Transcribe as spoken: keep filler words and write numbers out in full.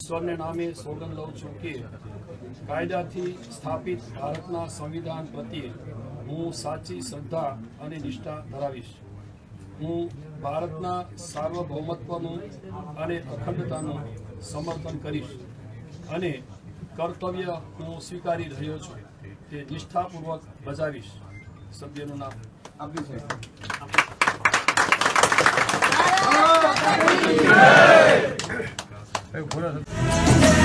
ईश्वरने नामे सोगंद लઉં છું કે કાયદાથી સ્થાપિત ભારતના સંવિધાન પ્રત્યે હું સાચી શ્રદ્ધા અને નિષ્ઠા ધરાવીશ। હું ભારતના સાર્વભૌમત્વનું અને અખંડતાનું સમર્થન કરીશ અને કર્તવ્ય હું સ્વીકારી રહ્યો છું તે નિષ્ઠાપૂર્વક બજાવીશ। સભ્યનું નામ આપ્યું છે।